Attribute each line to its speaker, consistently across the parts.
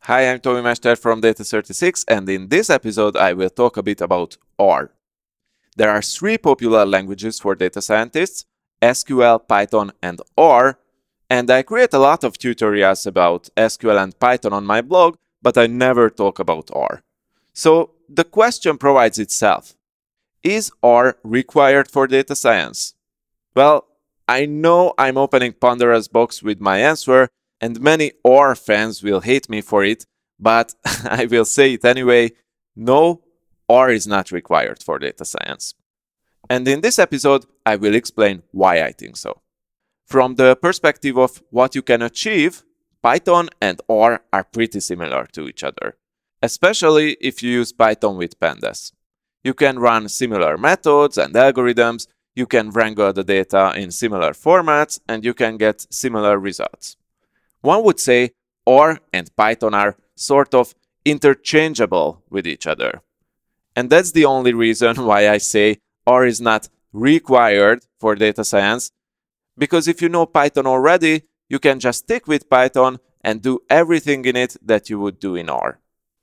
Speaker 1: Hi, I'm Tomi Mester from Data36, and in this episode I will talk a bit about R. There are three popular languages for data scientists: SQL, Python, and R, and I create a lot of tutorials about SQL and Python on my blog, but I never talk about R. So the question provides itself. Is R required for data science? Well, I know I'm opening Pandora's box with my answer, and many R fans will hate me for it, but I will say it anyway. No, R is not required for data science. And in this episode, I will explain why I think so. From the perspective of what you can achieve, Python and R are pretty similar to each other, especially if you use Python with pandas. You can run similar methods and algorithms, you can wrangle the data in similar formats, and you can get similar results. One would say R and Python are sort of interchangeable with each other. And that's the only reason why I say R is not required for data science, because if you know Python already, you can just stick with Python and do everything in it that you would do in R.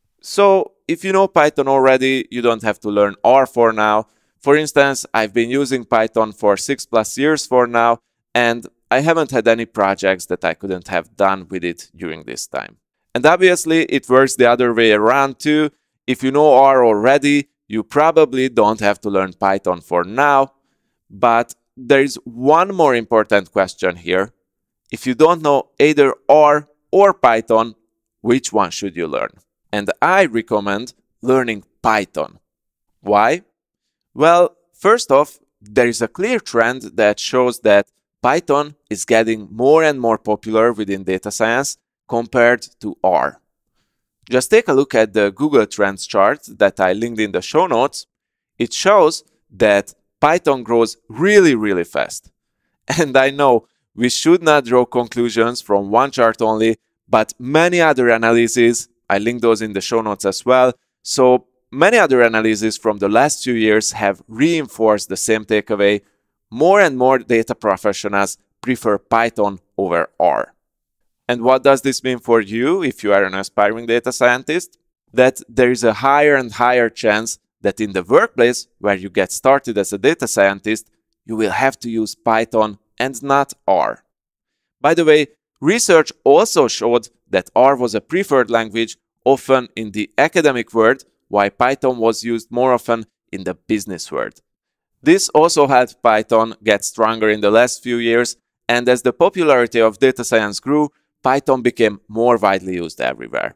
Speaker 1: So if you know Python already, you don't have to learn R for now. For instance, I've been using Python for 6+ years for now, and I haven't had any projects that I couldn't have done with it during this time. And obviously, it works the other way around too. If you know R already, you probably don't have to learn Python for now. But there is one more important question here. If you don't know either R or Python, which one should you learn? And I recommend learning Python. Why? Well, first off, there is a clear trend that shows that Python is getting more and more popular within data science compared to R. Just take a look at the Google Trends chart that I linked in the show notes. It shows that Python grows really fast. And I know we should not draw conclusions from one chart only, but many other analyses, I link those in the show notes as well. So many other analyses from the last few years have reinforced the same takeaway. More and more data professionals prefer Python over R. And what does this mean for you if you are an aspiring data scientist? That there is a higher and higher chance that in the workplace where you get started as a data scientist, you will have to use Python and not R. By the way, research also showed that R was a preferred language often in the academic world, while Python was used more often in the business world. This also helped Python get stronger in the last few years, and as the popularity of data science grew, Python became more widely used everywhere.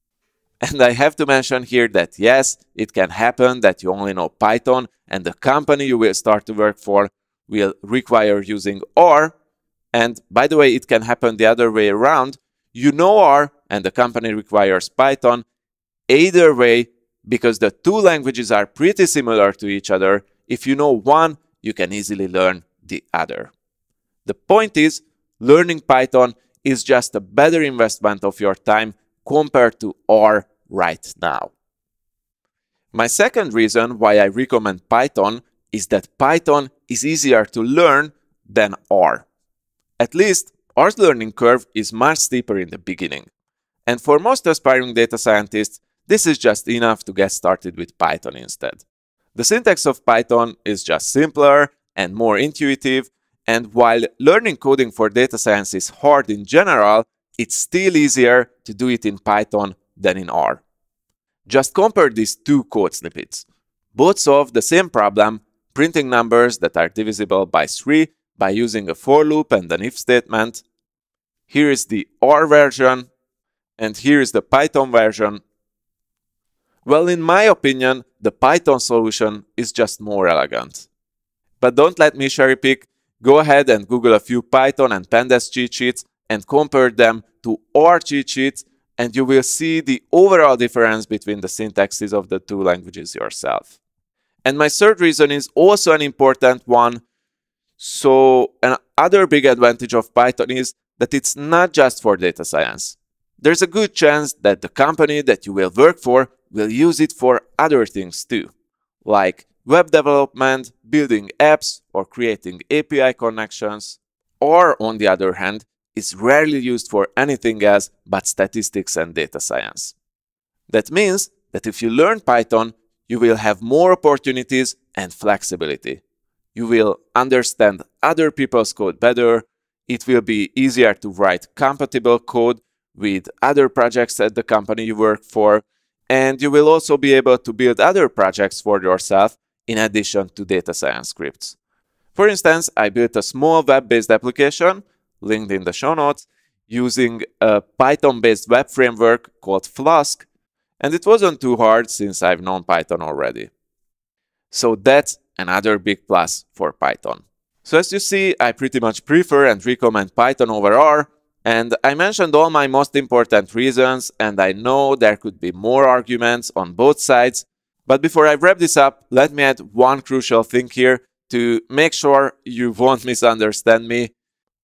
Speaker 1: And I have to mention here that yes, it can happen that you only know Python and the company you will start to work for will require using R. And by the way, it can happen the other way around. You know R and the company requires Python. Either way, because the two languages are pretty similar to each other, if you know one, you can easily learn the other. The point is, learning Python is just a better investment of your time compared to R right now. My second reason why I recommend Python is that Python is easier to learn than R. At least, R's learning curve is much steeper in the beginning. And for most aspiring data scientists, this is just enough to get started with Python instead. The syntax of Python is just simpler and more intuitive, and while learning coding for data science is hard in general, it's still easier to do it in Python than in R. Just compare these two code snippets. Both solve the same problem, printing numbers that are divisible by 3 by using a for loop and an if statement. Here is the R version, and here is the Python version. Well, in my opinion, the Python solution is just more elegant. But don't let me cherry pick. Go ahead and Google a few Python and pandas cheat sheets and compare them to R cheat sheets, and you will see the overall difference between the syntaxes of the two languages yourself. And my third reason is also an important one. So another big advantage of Python is that it's not just for data science. There's a good chance that the company that you will work for will use it for other things too, like web development, building apps, or creating API connections. Or on the other hand, is rarely used for anything else but statistics and data science. That means that if you learn Python, you will have more opportunities and flexibility. You will understand other people's code better. It will be easier to write compatible code with other projects at the company you work for, and you will also be able to build other projects for yourself in addition to data science scripts. For instance, I built a small web-based application, linked in the show notes, using a Python-based web framework called Flask, and it wasn't too hard since I've known Python already. So that's another big plus for Python. So as you see, I pretty much prefer and recommend Python over R, and I mentioned all my most important reasons, and I know there could be more arguments on both sides, but before I wrap this up, let me add one crucial thing here to make sure you won't misunderstand me.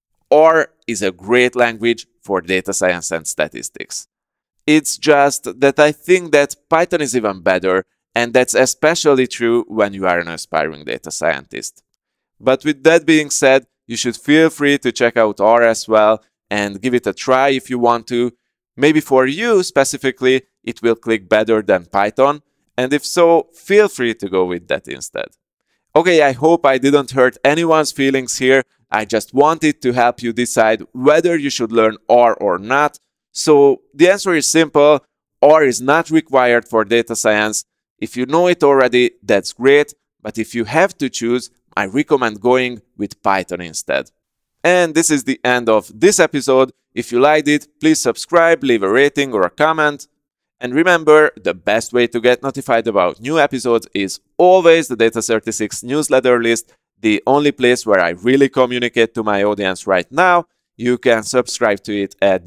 Speaker 1: R is a great language for data science and statistics. It's just that I think that Python is even better, and that's especially true when you are an aspiring data scientist. But with that being said, you should feel free to check out R as well and give it a try if you want to. Maybe for you specifically, it will click better than Python, and if so, feel free to go with that instead. Okay, I hope I didn't hurt anyone's feelings here. I just wanted to help you decide whether you should learn R or not. So the answer is simple. R is not required for data science. If you know it already, that's great. But if you have to choose, I recommend going with Python instead. And this is the end of this episode. If you liked it, please subscribe, leave a rating or a comment. And remember, the best way to get notified about new episodes is always the Data36 newsletter list, the only place where I really communicate to my audience right now. You can subscribe to it at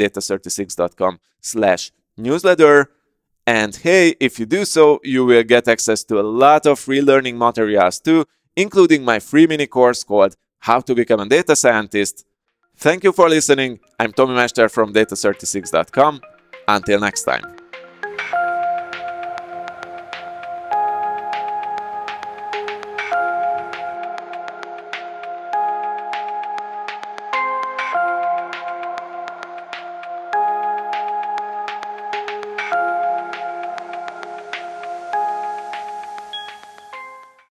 Speaker 1: data36.com/newsletter. And hey, if you do so, you will get access to a lot of free learning materials too, including my free mini course called How to Become a Data Scientist. Thank you for listening. I'm Tommy Mester from data36.com. Until next time.